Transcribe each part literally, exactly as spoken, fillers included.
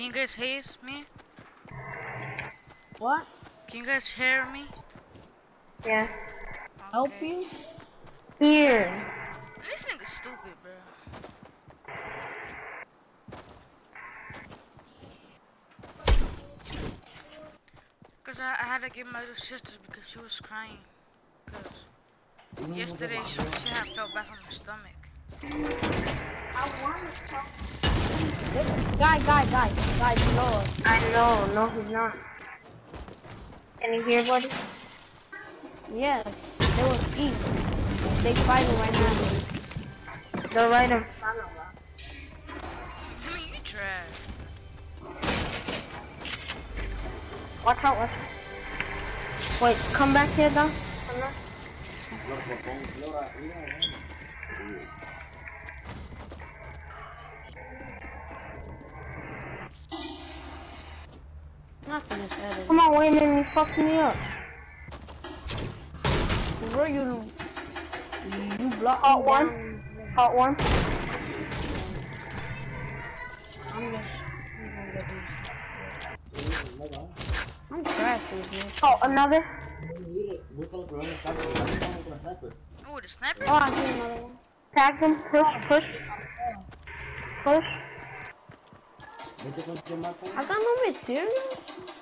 Can you guys hear me? What? Can you guys hear me? Yeah. Okay. Help you? Here. This nigga's stupid, bro. Cause I, I had to get my little sister because she was crying. Cause yesterday she, she had felt bad from her stomach. This guy, guy, guy, guy below us. I know. No, he's not. Can you hear, buddy? Yes, they was east. They fighting right now. They're right in front of us. I mean, you trash. Watch out, watch out. Wait, come back here, though. Come back. Not gonna say it. Come on, wait a minute, you fucked me up. Where you? You block Hot me one. down. Hot one. I'm just. I'm trash with this. Oh, another. Oh, the sniper? Oh, I see another one. Tag him. Push, push. Push. I got no materials.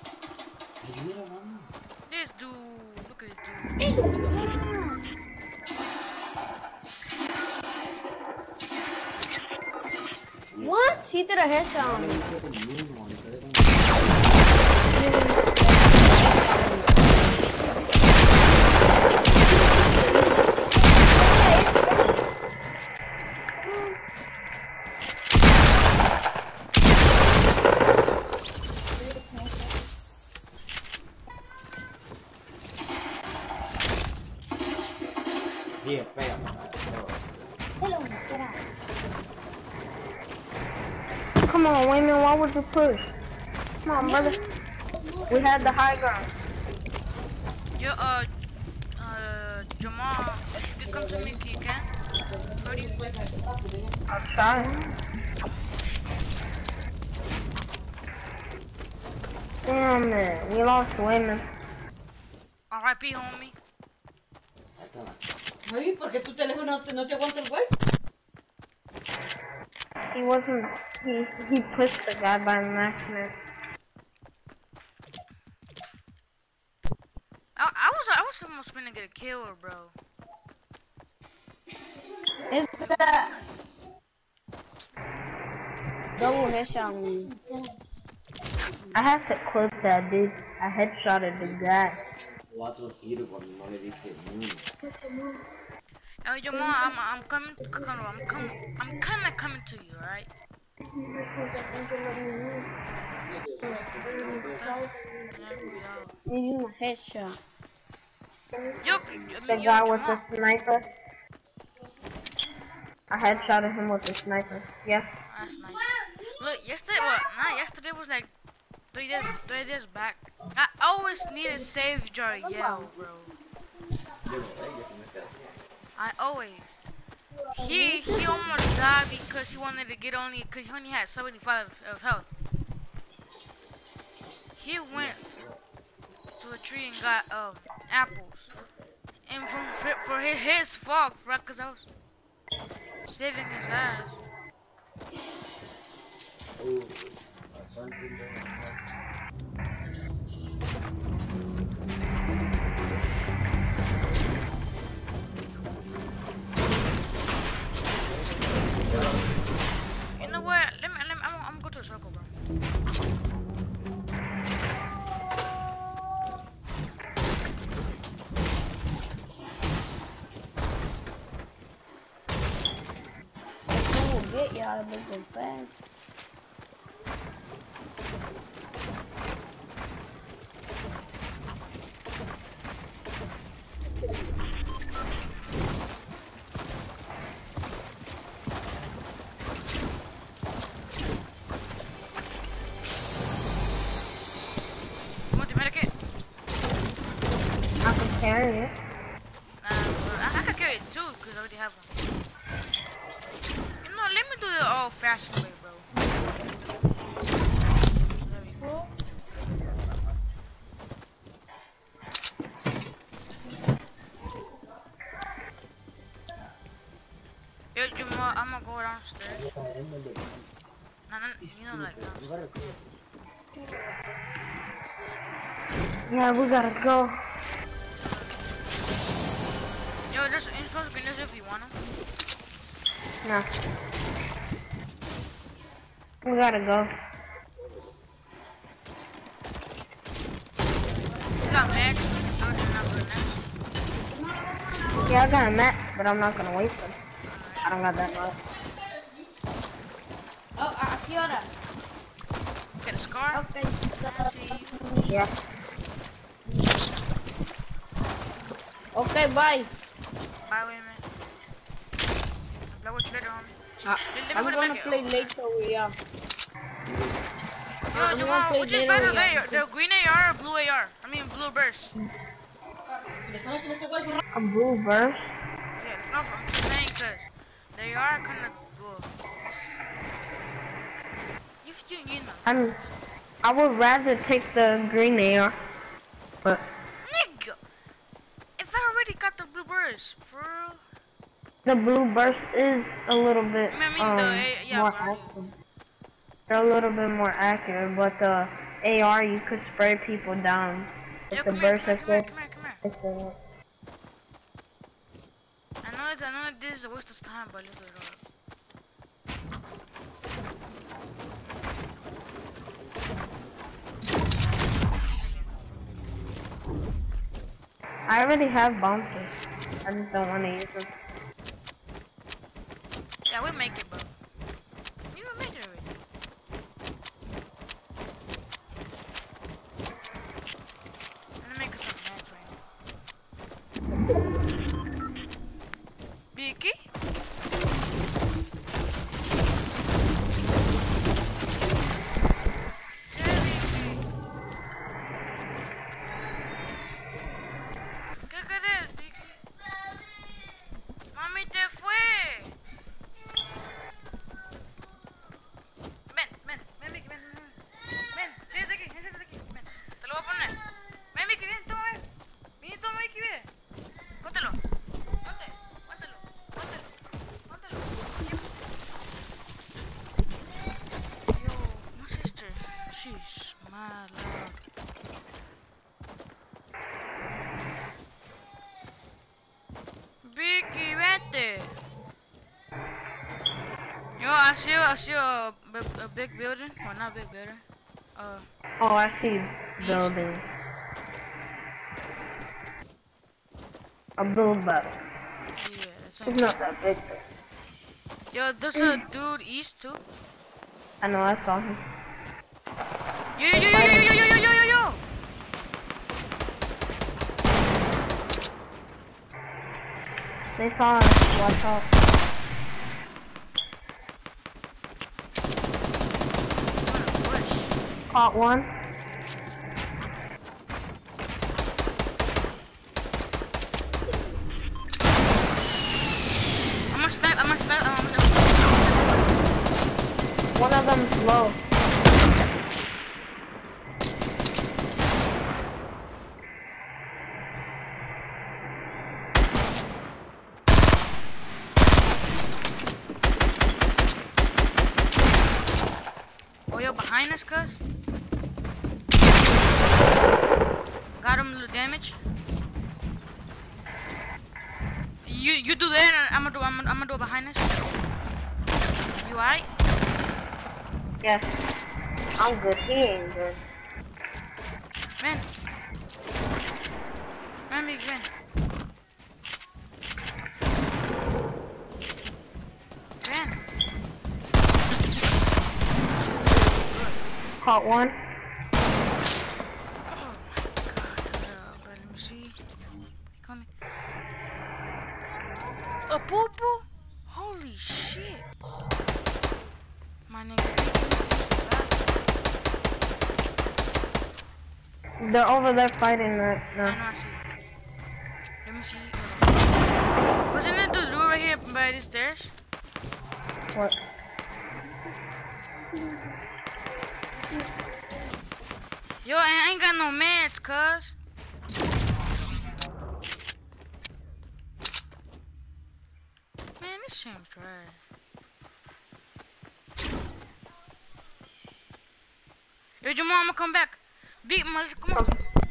This dude, look at this dude. What? He did a headshot on me. Yeah, bam. Come on, Wayman, why would you push? Come on, brother. We had the high ground. Yo, uh, uh, Jamal, if you could come to me, you can? Cody? I'll try. Damn it, we lost Wayman. R I P, homie. Ay, ¿por qué tu teléfono no te, no te aguanta el wifi? He wasn't, he, he pushed the guy by an accident. I, I was, I was almost finna get a kill, bro. Is that double headshot on me? I have to clip that, dude. I headshotted the guy. Cuatro tiros cuando no le dije ni uno. Yo, Jamal, I'm, I'm coming, I'm coming, I'm kinda coming to you, alright? Need you a headshot. Yo, The yo, guy with the Jamal. sniper. I headshotted him with the sniper. Yeah. That's nice. Look, yesterday, well, not yesterday, was like three days, three days back. I always need a save jar yell, bro. I always. He he almost died because he wanted to get only because he only had seventy-five of health. He went to a tree and got um apples, and from for, for his, his fault, because I was saving his ass. You know what? Let me, let me I'm, I'm gonna go to a circle, bro. We'll get y'all to make them fast. You want the medikit? I can carry it. Nah, bro. I, I can carry it too, because I already have one. You know, let me do the old fashioned way, bro. gonna, I'm gonna go downstairs. No, no, you know, like downstairs. Yeah, we gotta go. Yo, there's you're supposed to bring this if you want them. No. We gotta go. You got mad. I was not good Yeah, I got a match, but I'm not gonna waste them. I don't got that much. Oh, I see that. Get a scar. Okay. See. Yeah. Okay, bye. Bye, wait a minute. Play with you later, homie. Uh, Let- let me I'm put it gonna back play here. later with ya. Yo, I'm Jamal, gonna play which is later better, with ya. the, the green A R or blue A R? I mean, blue burst. A blue burst. Yeah, it's not I'm just saying because they are kind of well. it's- You, you, you know. I'm. I would rather take the green A R, but Nigga! If I already got the blue burst, for real. the blue burst is a little bit I mean, um, the A- yeah, more but- accurate. They're a little bit more accurate, but the A R you could spray people down. Yo, If the come here, burst come is here, good, come here, come here, it's the I know, it's, I know this is a waste of time, but look at it all. I already have bounces. I just don't want to use them. Yeah, we make it, bro. You will make it already. I'm gonna make us some match right now. Vicky? Yeah, Vicky. ¿Qué querés, Vicky? Mami, te fue. Ven, ven, ven, Vicky, ven, ven, ven. Ven, siéntate aquí, siéntate aquí, ven. Te lo voy a poner. Ven, Vicky, ven, toma, ven. Ven, toma, Vicky, ven. Póntelo. Ponte, póntelo, póntelo, póntelo. Yo, my sister, she's my love. Vicky, vente. Yo, I see, I see a, b- a big building. Well, not big building. Uh, Oh, I see building. A blue bug. yeah, it's It's like, not that big. yo, there's a dude east too. I know, I saw him. Yo, yo, yo, yo, yo, yo, yo, yo, yo, yo. They saw him. Watch out. Push. Caught one. I'm gonna snipe, I'm gonna snipe, I'm gonna One of them's low. Oh, yo, behind us, cuz. Got him a little damage. You you do that, and I'm gonna do I'm gonna, I'm gonna do it behind us. You alright? Yes. I'm good. He ain't good. Man. Man, big man. Man. Caught one. Oh my god. Uh, but let me see. He coming. A poo poo? Holy shit. My nigga. They're over there fighting right I know, now. I see. Let me see. Wasn't it the dude right here by the stairs? What? Yo, I ain't got no meds, cuz. Man, this seems trash. Yo, Jamal, I'm gonna come back. Big, come on.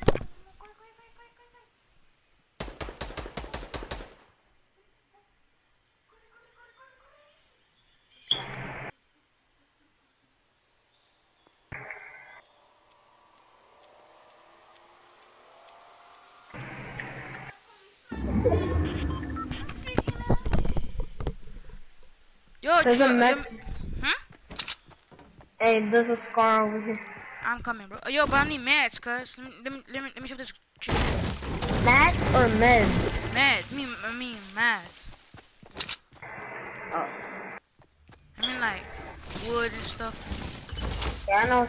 Yo, There's yo, a med. yo, huh? Hey, there's a scar over here. I'm coming, bro. Yo, but I need meds, cuz. Let me, let me, let me, let me shift this. Max or med? Meds. I mean, I mean, meds. Oh. I mean, like, wood and stuff. Yeah, I know.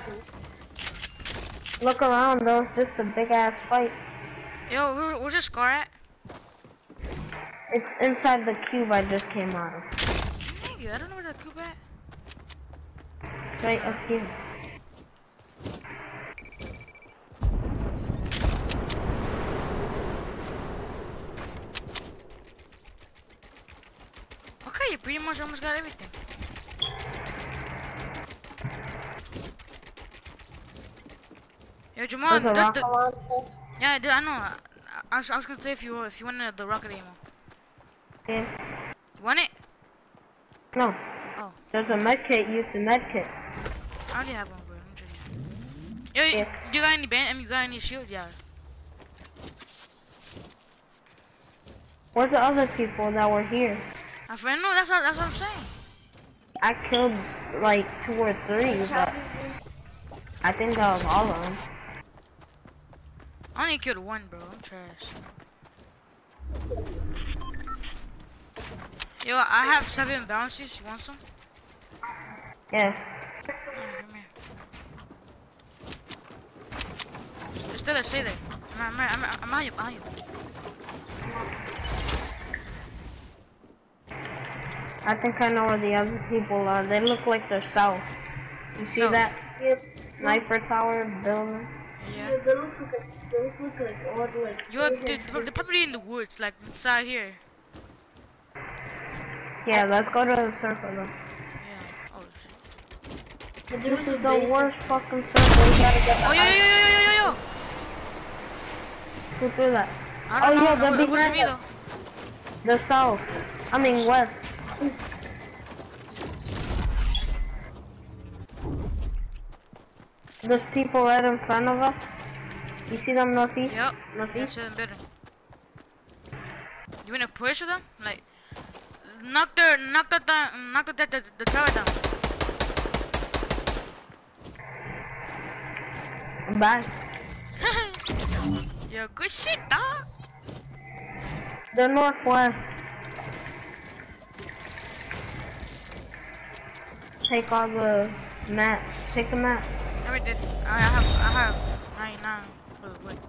Look around, though. It's just a big ass fight. Yo, where, where's the scar at? It's inside the cube I just came out of. Nigga, I don't know where that cube at. It's right up here. Okay, you pretty much almost got everything. Yo, Jamal, There's a there's rocket the, launcher. yeah, dude, I know. I, I, was, I was gonna say if you if you wanted the rocket ammo. Yeah. You want it? No. Oh, There's a med kit. Use the med kit. I already have one, bro. Let me show you. Yo, you, Yeah. you got any band? I mean, you got any shield? Yeah. Where's the other people that were here? My friend, no, that's what that's what I'm saying. I killed like two or three, but I think that was all of them. I only killed one, bro. I'm trash. Yo, I have seven bounces. You want some? Yeah. Oh, come here. Just stay there, stay there. I'm, I'm, I'm, I'm behind you, behind you. I think I know where the other people are. They look like they're south. You see South. that sniper tower building? Yeah. They look like, they look like old, like, Yo, they're, they're probably in the woods, like inside here. yeah, let's go to the circle though. Yeah. Oh shit. This is the worst fucking circle. We gotta get Oh, yo, yo, yo, yo, yo, yo, yo. Who threw that? I Oh, don't yeah, know. they're It wasn't me behind though. The south. I mean west. There's people right in front of us. You see them northeast? Yep. Northeast? That's even better. You wanna push them? Like, knock their, knock that down, knock the, the, the tower down. Bye. Yo, good shit, dog. The northwest. Take all the mats. Take the mats. I already did. I I have, I have ninety-nine. Wait, wait.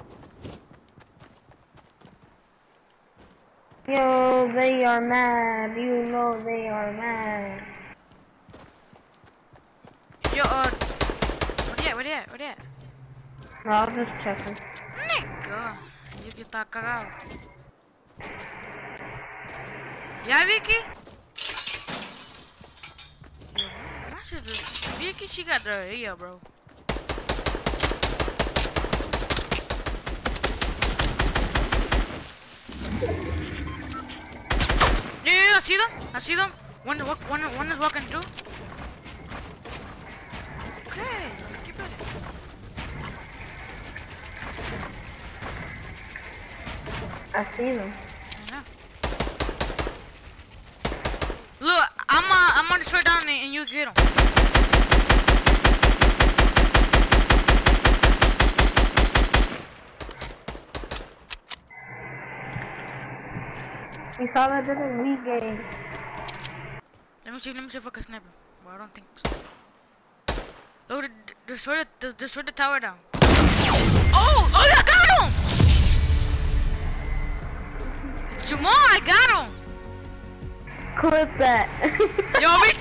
Yo, they are mad. You know they are mad. Yo, uh, where they at? Where they at? Where they at? No, I was just checking. Nigga, Vicky está cagado. ¿Ya, Vicky? My sister, Vicky, she got the ear, bro. Yeah, yeah, yeah, I see them. I see them. One, one, one is walking through. Okay, keep it. I see them. I know. Look, I'm uh, I'm gonna destroy down and you get him. You saw that didn't we game. Let me see. Let me see if I can snipe him. Well, I don't think so. Look, d- d- destroy the destroy the tower down. Oh, oh, I got him! Jamal, I got him! Clip that. Yo, me